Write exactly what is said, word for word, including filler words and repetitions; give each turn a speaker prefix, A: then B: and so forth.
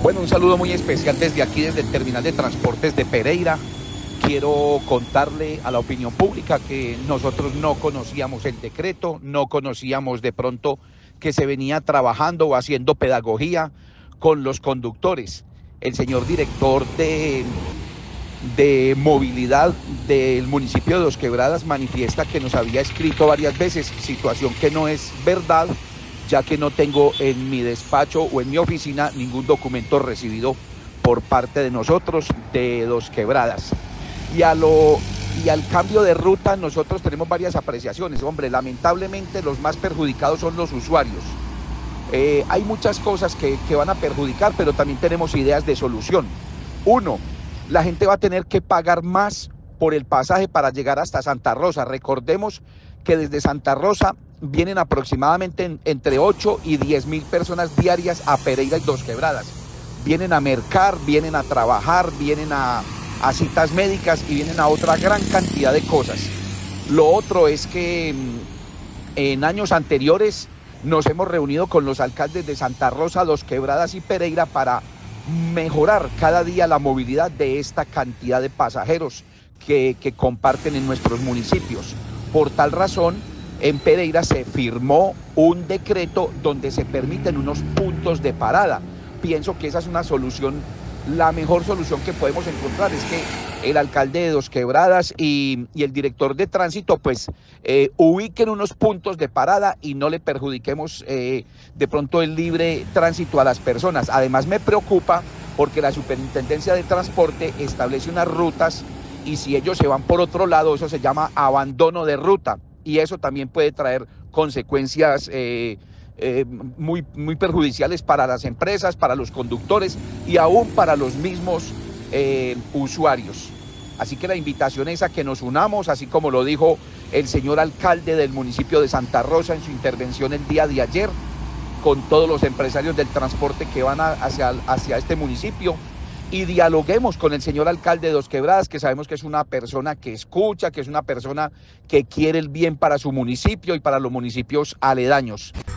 A: Bueno, un saludo muy especial desde aquí, desde el Terminal de Transportes de Pereira. Quiero contarle a la opinión pública que nosotros no conocíamos el decreto, no conocíamos de pronto que se venía trabajando o haciendo pedagogía con los conductores. El señor director de, de movilidad del municipio de Dos Quebradas manifiesta que nos había escrito varias veces, situación que no es verdad, ya que no tengo en mi despacho o en mi oficina ningún documento recibido por parte de nosotros de Dos Quebradas. Y, a lo, y al cambio de ruta nosotros tenemos varias apreciaciones. Hombre, lamentablemente los más perjudicados son los usuarios. Eh, hay muchas cosas que, que van a perjudicar, pero también tenemos ideas de solución. Uno, la gente va a tener que pagar más por el pasaje para llegar hasta Santa Rosa. Recordemos que desde Santa Rosa vienen aproximadamente en, entre ocho y diez mil personas diarias a Pereira y Dos Quebradas. Vienen a mercar, vienen a trabajar, vienen a, a citas médicas y vienen a otra gran cantidad de cosas. Lo otro es que en años anteriores nos hemos reunido con los alcaldes de Santa Rosa, Dos Quebradas y Pereira para mejorar cada día la movilidad de esta cantidad de pasajeros que, que comparten en nuestros municipios. Por tal razón, en Pereira se firmó un decreto donde se permiten unos puntos de parada. Pienso que esa es una solución, la mejor solución que podemos encontrar es que el alcalde de Dos Quebradas y, y el director de tránsito pues eh, ubiquen unos puntos de parada y no le perjudiquemos eh, de pronto el libre tránsito a las personas. Además me preocupa porque la Superintendencia de Transporte establece unas rutas y si ellos se van por otro lado, eso se llama abandono de ruta. Y eso también puede traer consecuencias eh, eh, muy, muy perjudiciales para las empresas, para los conductores y aún para los mismos eh, usuarios. Así que la invitación es a que nos unamos, así como lo dijo el señor alcalde del municipio de Santa Rosa en su intervención el día de ayer, con todos los empresarios del transporte que van a, hacia, hacia este municipio. Y dialoguemos con el señor alcalde de Dos Quebradas, que sabemos que es una persona que escucha, que es una persona que quiere el bien para su municipio y para los municipios aledaños.